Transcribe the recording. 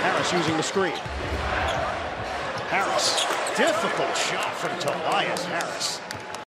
Harris using the screen. Harris, difficult shot from Tobias Harris.